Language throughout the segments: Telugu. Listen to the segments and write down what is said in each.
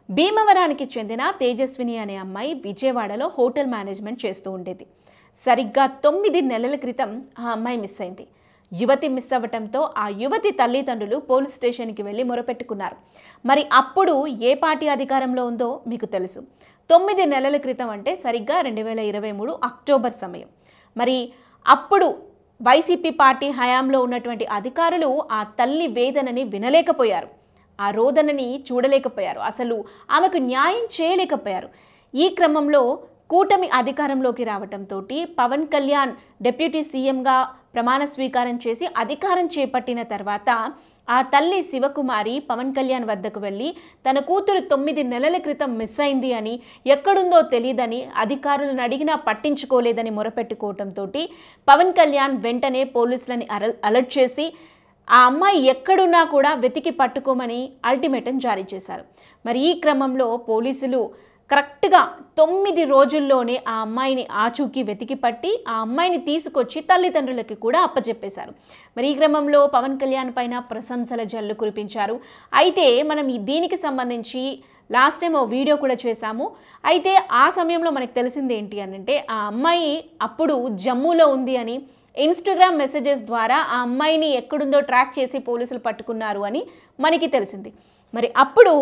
భీమవరానికి చెందిన తేజస్విని అనే అమ్మాయి విజయవాడలో హోటల్ మేనేజ్మెంట్ చేస్తూ ఉండేది. సరిగ్గా 9 నెలల క్రితం ఆ అమ్మాయి మిస్ అయింది. యువతి మిస్ అవ్వటంతో ఆ యువతి తల్లిదండ్రులు పోలీస్ స్టేషన్కి వెళ్ళి మొరపెట్టుకున్నారు. మరి అప్పుడు ఏ పార్టీ అధికారంలో ఉందో మీకు తెలుసు. 9 నెలల క్రితం అంటే సరిగ్గా 2023 అక్టోబర్ సమయం. మరి అప్పుడు వైసీపీ పార్టీ హయాంలో ఉన్నటువంటి అధికారులు ఆ తల్లి వేదనని వినలేకపోయారు, ఆ రోదనని చూడలేకపోయారు, అసలు ఆమెకు న్యాయం చేయలేకపోయారు. ఈ క్రమంలో కూటమి అధికారంలోకి రావటంతో పవన్ కళ్యాణ్ డిప్యూటీ సీఎంగా ప్రమాణ స్వీకారం చేసి అధికారం చేపట్టిన తర్వాత ఆ తల్లి శివకుమారి పవన్ కళ్యాణ్ వద్దకు వెళ్ళి తన కూతురు 9 నెలల క్రితం మిస్ అయింది అని, ఎక్కడుందో తెలియదని, అధికారులను అడిగినా పట్టించుకోలేదని మొరపెట్టుకోవటంతో పవన్ కళ్యాణ్ వెంటనే పోలీసులని అలర్ట్ చేసి ఆ అమ్మాయి ఎక్కడున్నా కూడా వెతికి పట్టుకోమని అల్టిమేటం జారీ చేశారు. మరి ఈ క్రమంలో పోలీసులు కరెక్ట్గా 9 రోజుల్లోనే ఆ అమ్మాయిని ఆచూకీ వెతికి పట్టి ఆ అమ్మాయిని తీసుకొచ్చి తల్లిదండ్రులకి కూడా అప్పచెప్పేశారు. మరి ఈ క్రమంలో పవన్ కళ్యాణ్ పైన ప్రశంసల జల్లు కురిపించారు. అయితే మనం దీనికి సంబంధించి లాస్ట్ టైం ఓ వీడియో కూడా చేశాము. అయితే ఆ సమయంలో మనకు తెలిసింది ఏంటి అంటే ఆ అమ్మాయి అప్పుడు జమ్మూలో ఉంది అని, ఇన్స్టాగ్రామ్ మెసేజెస్ ద్వారా ఆ అమ్మాయిని ఎక్కడుందో ట్రాక్ చేసి పోలీసులు పట్టుకున్నారు అని మనకి తెలిసింది. మరి అప్పుడు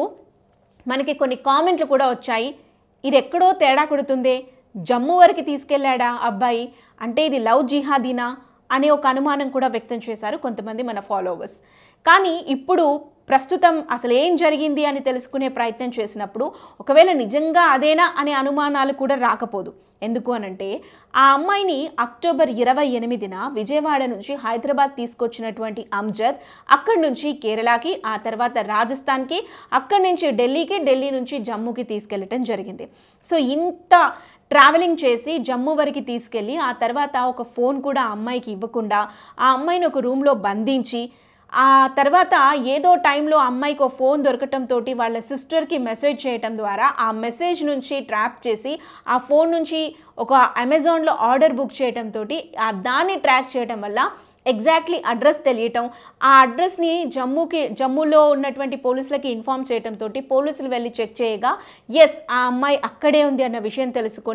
మనకి కొన్ని కామెంట్లు కూడా వచ్చాయి. ఇది ఎక్కడో తేడా కొడుతుందే, జమ్మూ వరకు తీసుకెళ్లాడా అబ్బాయి అంటే ఇది లవ్ జిహాదీనా అనే ఒక అనుమానం కూడా వ్యక్తం చేశారు కొంతమంది మన ఫాలోవర్స్. కానీ ఇప్పుడు ప్రస్తుతం అసలు ఏం జరిగింది అని తెలుసుకునే ప్రయత్నం చేసినప్పుడు ఒకవేళ నిజంగా అదేనా అనే అనుమానాలు కూడా రాకపోదు. ఎందుకు అనంటే ఆ అమ్మాయిని అక్టోబర్ 28న విజయవాడ నుంచి హైదరాబాద్ తీసుకొచ్చినటువంటి అమ్జద్ అక్కడి నుంచి కేరళకి, ఆ తర్వాత రాజస్థాన్కి, అక్కడి నుంచి ఢిల్లీకి, ఢిల్లీ నుంచి జమ్మూకి తీసుకెళ్ళటం జరిగింది. సో ఇంత ట్రావెలింగ్ చేసి జమ్మూ వరకు తీసుకెళ్ళి ఆ తర్వాత ఒక ఫోన్ కూడా ఆ అమ్మాయికి ఇవ్వకుండా ఆ అమ్మాయిని ఒక రూమ్లో బంధించి ఆ తర్వాత ఏదో టైంలో అమ్మాయికి ఒక ఫోన్ దొరకటంతో వాళ్ళ సిస్టర్కి మెసేజ్ చేయటం ద్వారా ఆ మెసేజ్ నుంచి ట్రాప్ చేసి ఆ ఫోన్ నుంచి ఒక అమెజాన్లో ఆర్డర్ బుక్ చేయటంతో దాన్ని ట్రాక్ చేయడం వల్ల ఎగ్జాక్ట్లీ అడ్రస్ తెలియటం, ఆ అడ్రస్ని జమ్మూలో ఉన్నటువంటి పోలీసులకి ఇన్ఫార్మ్ చేయటంతో పోలీసులు వెళ్ళి చెక్ చేయగా ఎస్ ఆ అమ్మాయి అక్కడే ఉంది అన్న విషయం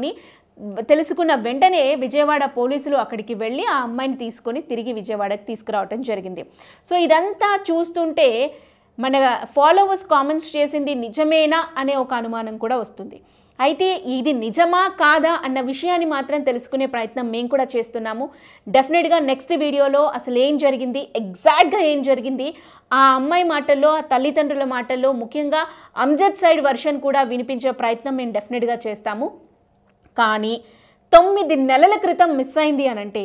తెలుసుకున్న వెంటనే విజయవాడ పోలీసులు అక్కడికి వెళ్ళి ఆ అమ్మాయిని తీసుకొని తిరిగి విజయవాడకి తీసుకురావటం జరిగింది. సో ఇదంతా చూస్తుంటే మన ఫాలోవర్స్ కామెంట్స్ చేసింది నిజమేనా అనే ఒక అనుమానం కూడా వస్తుంది. అయితే ఇది నిజమా కాదా అన్న విషయాన్ని మాత్రం తెలుసుకునే ప్రయత్నం మేము కూడా చేస్తున్నాము. డెఫినెట్గా నెక్స్ట్ వీడియోలో అసలు ఏం జరిగింది, ఎగ్జాక్ట్గా ఏం జరిగింది, ఆ అమ్మాయి మాటల్లో, ఆ తల్లిదండ్రుల మాటల్లో, ముఖ్యంగా అమ్జద్ సైడ్ వర్షన్ కూడా వినిపించే ప్రయత్నం మేము డెఫినెట్గా చేస్తాము. కానీ 9 నెలల క్రితం మిస్ అయింది అనంటే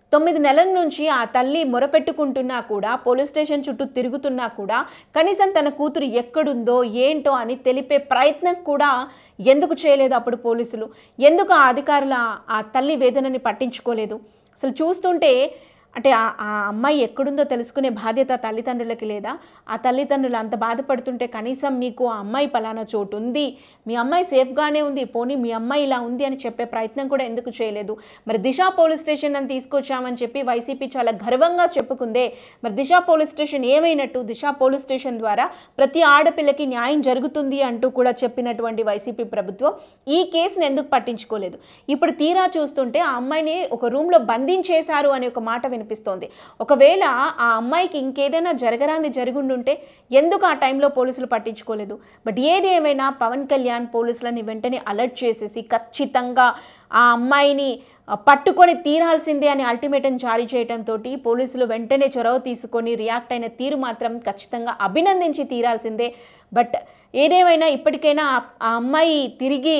9 నెలల నుంచి ఆ తల్లి మొరపెట్టుకుంటున్నా కూడా, పోలీస్ స్టేషన్ చుట్టూ తిరుగుతున్నా కూడా కనీసం తన కూతురు ఎక్కడుందో ఏంటో అని తెలిపే ప్రయత్నం కూడా ఎందుకు చేయలేదు అప్పుడు పోలీసులు? ఎందుకు ఆ అధికారులు ఆ తల్లి వేదనని పట్టించుకోలేదు? అసలు చూస్తుంటే అంటే ఆ అమ్మాయి ఎక్కడుందో తెలుసుకునే బాధ్యత తల్లిదండ్రులకి లేదా? ఆ తల్లిదండ్రులు అంత బాధపడుతుంటే కనీసం మీకు ఆ అమ్మాయి పలానా చోటు ఉంది, మీ అమ్మాయి సేఫ్గానే ఉంది, పోనీ మీ అమ్మాయి ఇలా ఉంది అని చెప్పే ప్రయత్నం కూడా ఎందుకు చేయలేదు? మరి దిశ పోలీస్ స్టేషన్ అని తీసుకొచ్చామని చెప్పి వైసీపీ చాలా గర్వంగా చెప్పుకుందే. మరి దిశ పోలీస్ స్టేషన్ ఏమైనట్టు? దిశ పోలీస్ స్టేషన్ ద్వారా ప్రతి ఆడపిల్లకి న్యాయం జరుగుతుంది అంటూ కూడా చెప్పినటువంటి వైసీపీ ప్రభుత్వం ఈ కేసును ఎందుకు పట్టించుకోలేదు? ఇప్పుడు తీరా చూస్తుంటే ఆ అమ్మాయిని ఒక రూమ్లో బంధించేశారు అనే ఒక మాట వినిపిస్తోంది. ఒకవేళ ఆ అమ్మాయికి ఇంకేదైనా జరగరాంది జరుగుండుంటే ఎందుకు ఆ టైంలో పోలీసులు పట్టించుకోలేదు? బట్ ఏది ఏమైనా పవన్ కళ్యాణ్ పోలీసులని వెంటనే అలర్ట్ చేసేసి ఖచ్చితంగా ఆ అమ్మాయిని పట్టుకొని తీరాల్సిందే అని అల్టిమేటం జారీ చేయడంతో పోలీసులు వెంటనే చొరవ తీసుకొని రియాక్ట్ అయిన తీరు మాత్రం ఖచ్చితంగా అభినందించి తీరాల్సిందే. బట్ ఏదేమైనా ఇప్పటికైనా ఆ అమ్మాయి తిరిగి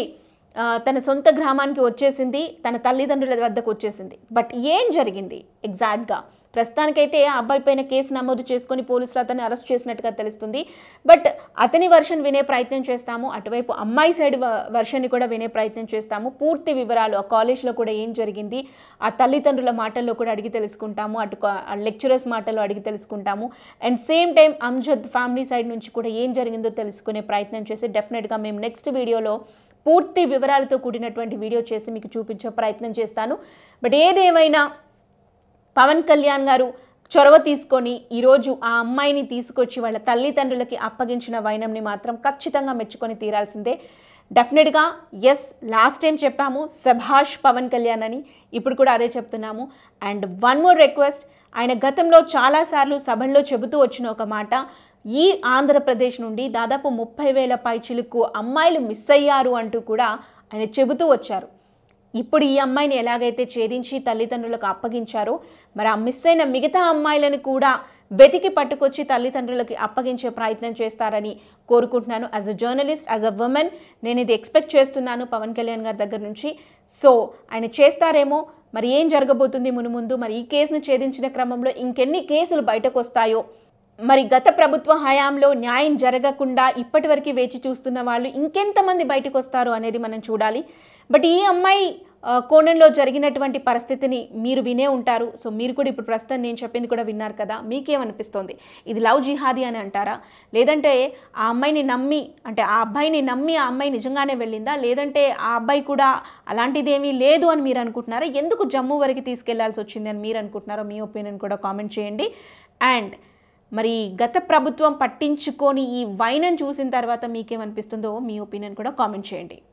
తన సొంత గ్రామానికి వచ్చేసింది, తన తల్లిదండ్రుల వద్దకు వచ్చేసింది. బట్ ఏం జరిగింది ఎగ్జాక్ట్గా? ప్రస్తుతానికైతే ఆ అబ్బాయి పైన కేసు నమోదు చేసుకొని పోలీసులు అతన్ని అరెస్ట్ చేసినట్టుగా తెలుస్తుంది. బట్ అతని వర్షన్ వినే ప్రయత్నం చేస్తాము, అటువైపు అమ్మాయి సైడ్ వర్షన్ని కూడా వినే ప్రయత్నం చేస్తాము. పూర్తి వివరాలు, ఆ కాలేజ్లో కూడా ఏం జరిగింది, ఆ తల్లిదండ్రుల మాటల్లో కూడా అడిగి తెలుసుకుంటాము, అటు లెక్చరర్స్ మాటల్లో అడిగి తెలుసుకుంటాము. And same time Amjad family side నుంచి కూడా ఏం జరిగిందో తెలుసుకునే ప్రయత్నం చేసి డెఫినెట్గా మేము నెక్స్ట్ వీడియోలో పూర్తి వివరాలతో కూడినటువంటి వీడియో చేసి మీకు చూపించే ప్రయత్నం చేస్తాను. బట్ ఏదేమైనా పవన్ కళ్యాణ్ గారు చొరవ తీసుకొని ఈరోజు ఆ అమ్మాయిని తీసుకొచ్చి వాళ్ళ తల్లిదండ్రులకి అప్పగించిన వైనంని మాత్రం ఖచ్చితంగా మెచ్చుకొని తీరాల్సిందే. డెఫినెట్గా ఎస్, లాస్ట్ టైం చెప్పాము సభాష్ పవన్ కళ్యాణ్ అని, ఇప్పుడు కూడా అదే చెప్తున్నాము. అండ్ వన్ మోర్ రిక్వెస్ట్, ఆయన గతంలో చాలాసార్లు సభల్లో చెబుతూ వచ్చిన ఒక మాట, ఈ ఆంధ్రప్రదేశ్ నుండి దాదాపు 30,000 పైచిలుకు అమ్మాయిలు మిస్ అయ్యారు అంటూ కూడా ఆయన చెబుతూ వచ్చారు. ఇప్పుడు ఈ అమ్మాయిని ఎలాగైతే ఛేదించి తల్లిదండ్రులకు అప్పగించారో, మరి ఆ మిస్ అయిన మిగతా అమ్మాయిలను కూడా వెతికి పట్టుకొచ్చి తల్లిదండ్రులకి అప్పగించే ప్రయత్నం చేస్తారని కోరుకుంటున్నాను. As a journalist, as a woman నేను ఇది ఎక్స్పెక్ట్ చేస్తున్నాను పవన్ కళ్యాణ్ గారి దగ్గర నుంచి. సో ఆయన చేస్తారేమో, మరి ఏం జరగబోతుంది మునుముందు, మరి ఈ కేసును ఛేదించిన క్రమంలో ఇంకెన్ని కేసులు బయటకు వస్తాయో, మరి గత ప్రభుత్వ హయాంలో న్యాయం జరగకుండా ఇప్పటివరకు వేచి చూస్తున్న వాళ్ళు ఇంకెంతమంది బయటకు వస్తారు అనేది మనం చూడాలి. బట్ ఈ అమ్మాయి కోణంలో జరిగినటువంటి పరిస్థితిని మీరు వినే ఉంటారు. సో మీరు కూడా ఇప్పుడు ప్రస్తుతం నేను చెప్పింది కూడా విన్నారు కదా, మీకేమనిపిస్తోంది? ఇది లవ్ జిహాదీ అని అంటారా, లేదంటే ఆ అమ్మాయిని నమ్మి, అంటే ఆ అబ్బాయిని నమ్మి ఆ అమ్మాయి నిజంగానే వెళ్ళిందా, లేదంటే ఆ అబ్బాయి కూడా అలాంటిదేమీ లేదు అని మీరు అనుకుంటున్నారా? ఎందుకు జమ్మూ వరకు తీసుకెళ్లాల్సి వచ్చింది అని మీరు అనుకుంటున్నారో మీ ఒపీనియన్ కూడా కామెంట్ చేయండి. అండ్ మరి గత ప్రభుత్వం పట్టించుకొని ఈ వైనం చూసిన తర్వాత మీకేమనిపిస్తుందో మీ ఒపీనియన్ కూడా కామెంట్ చేయండి.